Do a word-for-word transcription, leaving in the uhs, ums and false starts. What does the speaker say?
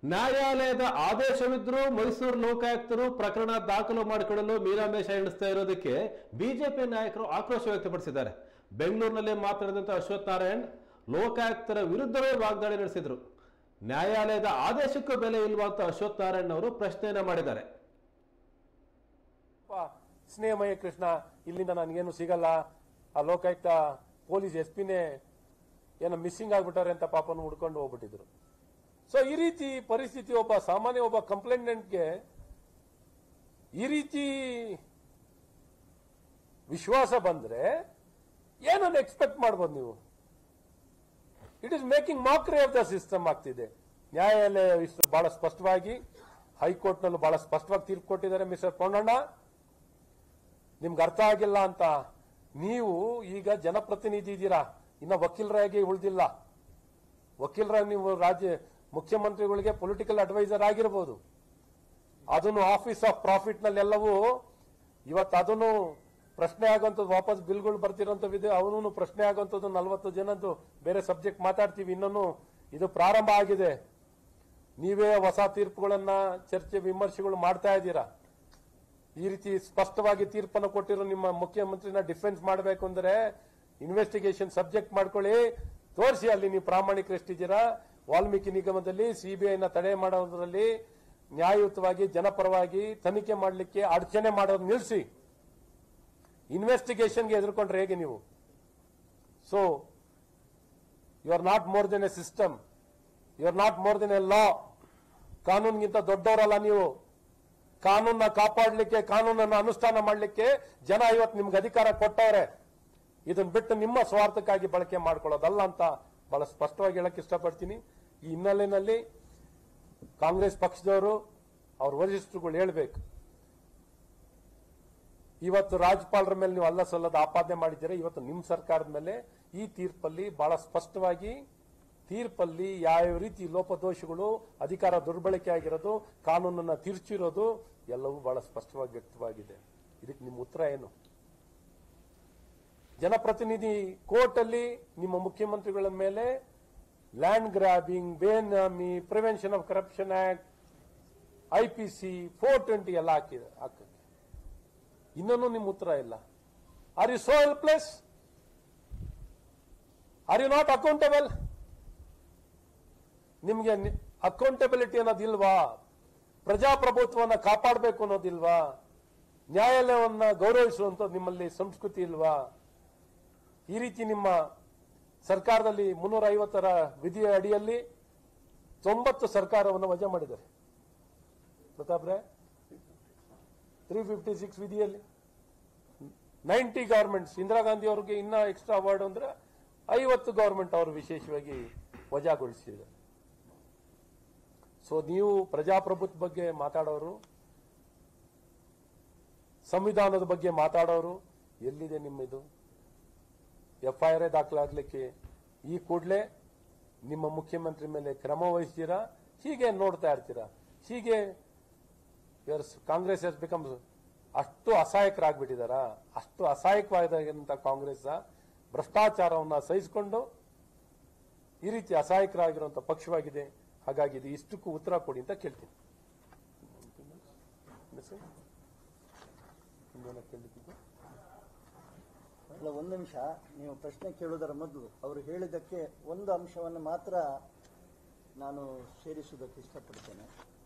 ನ್ಯಾಯಾಲಯದ ಆದೇಶವಿದ್ರೂ ಮೈಸೂರು ಲೋಕಾಯುಕ್ತರು ಪ್ರಕರಣ ದಾಖಲು ಮಾಡಿಕೊಳ್ಳಲು ಮೀನಾಮೇಷ ಎಣಿಸ್ತಾ ಇರೋದಕ್ಕೆ ಬಿಜೆಪಿ ನಾಯಕರು ಆಕ್ರೋಶ ವ್ಯಕ್ತಪಡಿಸಿದ್ದಾರೆ. ಬೆಂಗಳೂರಿನಲ್ಲಿ ಮಾತನಾಡಿದಂತ ಅಶ್ವಥ್ ನಾರಾಯಣ್ ಲೋಕಾಯುಕ್ತರ ವಿರುದ್ಧವೇ ವಾಗ್ದಾಳಿ ನಡೆಸಿದ್ರು. ನ್ಯಾಯಾಲಯದ ಆದೇಶಕ್ಕೂ ಬೆಲೆ ಇಲ್ವಾ ಅಂತ ಅಶ್ವಥ್ ನಾರಾಯಣ್ ಅವರು ಪ್ರಶ್ನೆಯನ್ನ ಮಾಡಿದ್ದಾರೆ. ಸ್ನೇಹಮಯ ಕೃಷ್ಣ, ಇಲ್ಲಿಂದ ನನಗೇನು ಸಿಗಲ್ಲ, ಆ ಲೋಕಾಯುಕ್ತ ಪೊಲೀಸ್ ಎಸ್ ಪಿನೇ ಏನೋ ಮಿಸ್ಸಿಂಗ್ ಆಗ್ಬಿಟ್ಟಾರೆ ಅಂತ ಪಾಪನ ಹುಡ್ಕೊಂಡು ಹೋಗ್ಬಿಟ್ಟಿದ್ರು. ಸೊ ಈ ರೀತಿ ಪರಿಸ್ಥಿತಿ ಒಬ್ಬ ಸಾಮಾನ್ಯ ಒಬ್ಬ ಕಂಪ್ಲೇಂಟೆಂಟ್ಗೆ ಈ ರೀತಿ ವಿಶ್ವಾಸ ಬಂದ್ರೆ ಏನನ್ನು ಎಕ್ಸ್ಪೆಕ್ಟ್ ಮಾಡ್ಬೋದು ನೀವು? It is making mockery of the system ಆಗ್ತಿದೆ. ನ್ಯಾಯಾಲಯ ಇಷ್ಟು ಬಹಳ ಸ್ಪಷ್ಟವಾಗಿ, ಹೈಕೋರ್ಟ್ ನಲ್ಲೂ ಬಹಳ ಸ್ಪಷ್ಟವಾಗಿ ತೀರ್ಪು ಕೊಟ್ಟಿದ್ದಾರೆ. ಮಿಸ್ಟರ್ ಪೊನ್ನಣ್ಣ, ನಿಮ್ಗೆ ಅರ್ಥ ಆಗಿಲ್ಲ ಅಂತ ನೀವು ಈಗ ಜನಪ್ರತಿನಿಧಿ ಇದ್ದೀರಾ, ಇನ್ನ ವಕೀಲರಾಗಿ ಉಳಿದಿಲ್ಲ. ವಕೀಲರ ನೀವು ರಾಜ್ಯ ಮುಖ್ಯಮಂತ್ರಿಗಳಿಗೆ ಪೊಲಿಟಿಕಲ್ ಅಡ್ವೈಸರ್ ಆಗಿರಬಹುದು, ಅದನ್ನು ಆಫೀಸ್ ಆಫ್ ಪ್ರಾಫಿಟ್ ನಲ್ಲಿ ಎಲ್ಲವೂ ಇವತ್ತು ಅದನ್ನು ಪ್ರಶ್ನೆ ಆಗುವಂಥದ್ದು, ವಾಪಸ್ ಬಿಲ್ಗಳು ಬರ್ತಿರೋಂಥವಿದೆ, ಅವನು ಪ್ರಶ್ನೆ ಆಗುವಂಥದ್ದು. ನಲವತ್ತು ಜನದ್ದು ಬೇರೆ ಸಬ್ಜೆಕ್ಟ್ ಮಾತಾಡ್ತೀವಿ, ಇನ್ನೊಂದು ಇದು ಪ್ರಾರಂಭ ಆಗಿದೆ. ನೀವೇ ಹೊಸ ತೀರ್ಪುಗಳನ್ನ ಚರ್ಚೆ ವಿಮರ್ಶೆಗಳು ಮಾಡ್ತಾ ಇದ್ದೀರಾ. ಈ ರೀತಿ ಸ್ಪಷ್ಟವಾಗಿ ತೀರ್ಪನ್ನು ಕೊಟ್ಟಿರೋ ನಿಮ್ಮ ಮುಖ್ಯಮಂತ್ರಿನ ಡಿಫೆನ್ಸ್ ಮಾಡಬೇಕು ಅಂದ್ರೆ ಇನ್ವೆಸ್ಟಿಗೇಷನ್ ಸಬ್ಜೆಕ್ಟ್ ಮಾಡ್ಕೊಳ್ಳಿ, ತೋರಿಸಿ ಅಲ್ಲಿ ನೀವು ಪ್ರಾಮಾಣಿಕರೆಷ್ಟಿದ್ದೀರಾ. ವಾಲ್ಮೀಕಿ ನಿಗಮದಲ್ಲಿ ಸಿಬಿಐನ ತಡೆ ಮಾಡೋದ್ರಲ್ಲಿ ನ್ಯಾಯಯುತವಾಗಿ ಜನಪರವಾಗಿ ತನಿಖೆ ಮಾಡಲಿಕ್ಕೆ ಅಡಚಣೆ ಮಾಡೋದು ನಿಲ್ಲಿಸಿ. ಇನ್ವೆಸ್ಟಿಗೇಷನ್ಗೆ ಎದುರ್ಕೊಂಡ್ರೆ ಹೇಗೆ ನೀವು? So you are not more than a system, you are not more than a law. ಕಾನೂನಿಗಿಂತ ದೊಡ್ಡವರಲ್ಲ ನೀವು. ಕಾನೂನನ್ನ ಕಾಪಾಡಲಿಕ್ಕೆ, ಕಾನೂನನ್ನು ಅನುಷ್ಠಾನ ಮಾಡಲಿಕ್ಕೆ ಜನ ಇವತ್ತು ನಿಮ್ಗೆ ಅಧಿಕಾರ ಕೊಟ್ಟವ್ರೆ. ಇದನ್ನ ಬಿಟ್ಟು ನಿಮ್ಮ ಸ್ವಾರ್ಥಕ್ಕಾಗಿ ಬಳಕೆ ಮಾಡ್ಕೊಳ್ಳೋದಲ್ಲ ಅಂತ ಬಹಳ ಸ್ಪಷ್ಟವಾಗಿ ಹೇಳಕ್ ಇಷ್ಟಪಡ್ತೀನಿ. ಈ ಹಿನ್ನೆಲೆಯಲ್ಲಿ ಕಾಂಗ್ರೆಸ್ ಪಕ್ಷದವರು ಅವ್ರ ವರಿಷ್ಠರುಗಳು ಹೇಳ್ಬೇಕು, ಇವತ್ತು ರಾಜ್ಯಪಾಲರ ಮೇಲೆ ನೀವು ಅಲ್ಲ ಸಲ್ಲದ ಆಪಾದನೆ ಮಾಡಿದ್ದೀರಾ. ಇವತ್ತು ನಿಮ್ಮ ಸರ್ಕಾರದ ಮೇಲೆ ಈ ತೀರ್ಪಲ್ಲಿ ಬಹಳ ಸ್ಪಷ್ಟವಾಗಿ ತೀರ್ಪಲ್ಲಿ ಯಾವ ರೀತಿ ಲೋಪದೋಷಗಳು, ಅಧಿಕಾರ ದುರ್ಬಳಕೆ ಆಗಿರೋದು, ಕಾನೂನನ್ನ ತಿರುಚಿರೋದು ಎಲ್ಲವೂ ಬಹಳ ಸ್ಪಷ್ಟವಾಗಿ ವ್ಯಕ್ತವಾಗಿದೆ. ಇದಕ್ಕೆ ನಿಮ್ಮ ಉತ್ತರ ಏನು? ಜನಪ್ರತಿನಿಧಿ ಕೋರ್ಟ್ ಅಲ್ಲಿ ನಿಮ್ಮ ಮುಖ್ಯಮಂತ್ರಿಗಳ ಮೇಲೆ land grabbing, benami, prevention of corruption act, IPC four twenty ಎಲ್ಲ ಹಾಕಿದೆ ಹಾಕಕ್ಕೆ ಇನ್ನೂ ನಿಮ್ಮ ಉತ್ತರ ಇಲ್ಲ. Are you so helpless? Are you not accountable? ನಿಮ್ಗೆ ಅಕೌಂಟಬಿಲಿಟಿ ಅನ್ನೋದಿಲ್ವಾ? ಪ್ರಜಾಪ್ರಭುತ್ವವನ್ನು ಕಾಪಾಡಬೇಕು ಅನ್ನೋದಿಲ್ವಾ? ನ್ಯಾಯಾಲಯವನ್ನ ಗೌರವಿಸುವಂಥದ್ದು ನಿಮ್ಮಲ್ಲಿ ಸಂಸ್ಕೃತಿ ಇಲ್ವಾ? ಈ ರೀತಿ ನಿಮ್ಮ ಸರ್ಕಾರದಲ್ಲಿ ಮುನ್ನೂರ ಐವತ್ತರ ವಿಧಿಯ ಅಡಿಯಲ್ಲಿ ತೊಂಬತ್ತು ಸರ್ಕಾರವನ್ನು ವಜಾ ಮಾಡಿದ್ದಾರೆ. Pratap Ray, three fifty six ವಿಧಿಯಲ್ಲಿ ನೈಂಟಿ ಗವರ್ಮೆಂಟ್ಸ್, ಇಂದಿರಾ ಗಾಂಧಿ ಅವರಿಗೆ ಇನ್ನ ಎಕ್ಸ್ಟ್ರಾ ಅವಾರ್ಡ್ ಅಂದ್ರೆ ಐವತ್ತು ಗವರ್ಮೆಂಟ್ ಅವರು ವಿಶೇಷವಾಗಿ ವಜಾಗೊಳಿಸಿದ್ದಾರೆ. ಸೊ ನೀವು ಪ್ರಜಾಪ್ರಭುತ್ವ ಬಗ್ಗೆ ಮಾತಾಡೋರು, ಸಂವಿಧಾನದ ಬಗ್ಗೆ ಮಾತಾಡೋರು, ಎಲ್ಲಿದೆ ನಿಮ್ಮಿದು? ಎಫ್ಐಆರ್ ದಾಖಲಾಗಲಿಕ್ಕೆ ಈ ಕೂಡಲೇ ನಿಮ್ಮ ಮುಖ್ಯಮಂತ್ರಿ ಮೇಲೆ ಕ್ರಮ ವಹಿಸ್ತೀರಾ? ಹೀಗೆ ನೋಡ್ತಾ ಇರ್ತೀರಾ? ಹೀಗೆ ಕಾಂಗ್ರೆಸ್ ಎಸ್ ಬಿಕಮ್ ಅಷ್ಟು ಅಸಹಾಯಕರಾಗ್ಬಿಟ್ಟಿದಾರ? ಅಷ್ಟು ಅಸಹಾಯಕವಾದಂತ ಕಾಂಗ್ರೆಸ್ ಭ್ರಷ್ಟಾಚಾರವನ್ನ ಸಹಿಸಿಕೊಂಡು ಈ ರೀತಿ ಅಸಹಾಯಕರಾಗಿರುವಂತ ಪಕ್ಷವಾಗಿದೆ. ಹಾಗಾಗಿ ಇದು ಇಷ್ಟಕ್ಕೂ ಉತ್ತರ ಕೊಡಿ ಅಂತ ಕೇಳ್ತೀನಿ. ಅಲ್ಲ, ಒಂದು ನಿಮಿಷ, ನೀವು ಪ್ರಶ್ನೆ ಕೇಳುವುದರ ಮೊದಲು ಅವರು ಹೇಳಿದ್ದಕ್ಕೆ ಒಂದು ಅಂಶವನ್ನು ಮಾತ್ರ ನಾನು ಸೇರಿಸುವುದಕ್ಕೆ ಇಷ್ಟಪಡ್ತೇನೆ.